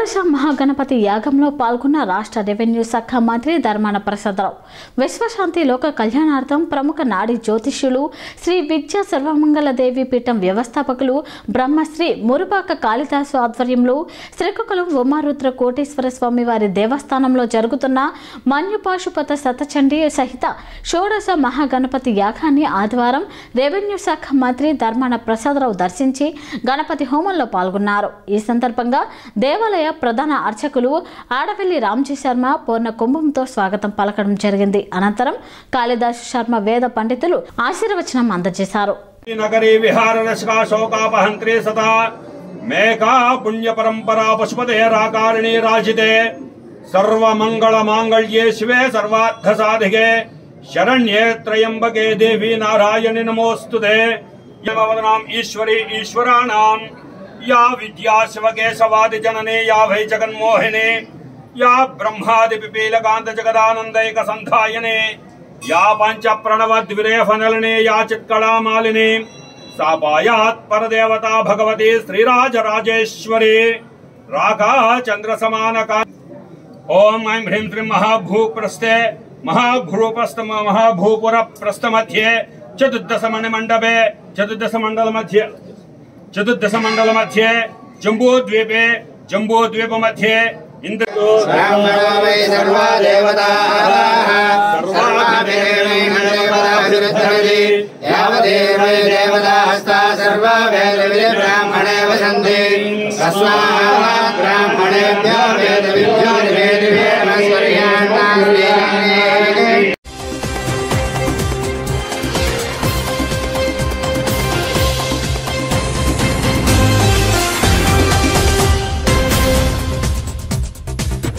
షోడశ మహాగణపతి యాగంలో పాల్గొన్న రాష్ట్ర రెవెన్యూ శాఖ మంత్రి ధర్మాన ప్రసాదరావు విశ్వశాంతి లోక కళ్యాణార్థం ప్రముఖ నాడి జ్యోతిష్యులు శ్రీ విద్యా సర్వమంగళదేవి పీఠం వ్యవస్థాపకులు బ్రహ్మశ్రీ మురుపాక కాళిదాసు ఆధ్వర్యంలో శ్రీకాకుళం ఉమారుద్ర కోటేశ్వర స్వామి వారి దేవస్థానంలో జరుగుతున్న మన్యుపాశుపత శతచండీ సహిత షోడశ మహాగణపతి యాగాన్ని ఆదివారం రెవెన్యూ శాఖ మంత్రి ధర్మాన ప్రసాదరావు దర్శించి గణపతి హోమంలో పాల్గొన్నారు। ఈ సందర్భంగా దేవాలయ ప్రధాన అర్చకులు ఆడవెల్లి రామ్జీ శర్మ పూర్ణ కుంభంతో స్వాగతం పలకడం జరిగింది। అనంతరం కాళిదాసు శర్మ వేద పండితులు ఆశీర్వచనం అందజేశారు। నగరీ విహార రసకా శోకాపహంత్రే సదా మేకా పుణ్య పరంపరా పశుపతే రాకారిణీ రాజితే సర్వమంగళ మాంగళ్యే శివే సర్వార్థ సాధికే శరణ్యే త్రయంబకే దేవి నారాయణి నమోస్తుతే। యమవదనాం ఈశ్వరీ ఈశ్వరాణాం या विद्या शिवकेशवादि जनने या वै जगन्मोहिने या ब्रह्मादि पिपीलकांत जगदानंदैक संधायने या पंच प्रणव द्विरेफनलने या चित्कला मालिने सा पायात् परदेवता भगवती श्रीराजराजेश्वरी रागा चंद्र समानका। ओम ऐं ह्रीं श्रीं महाभूप्रस्थे महाभूप्रस्थ महाभूपुर प्रस्थ मध्ये चतुर्दश मणिमंडपे चतुर्दश मध्ये जम्बूद्वीपे जम्बूद्वीप मध्ये इंद्रो सर्वा देवता सर्वा वेद ब्राह्मणे वसन्ति तस्मात् ब्राह्मणेभ्यो वेद विद्यो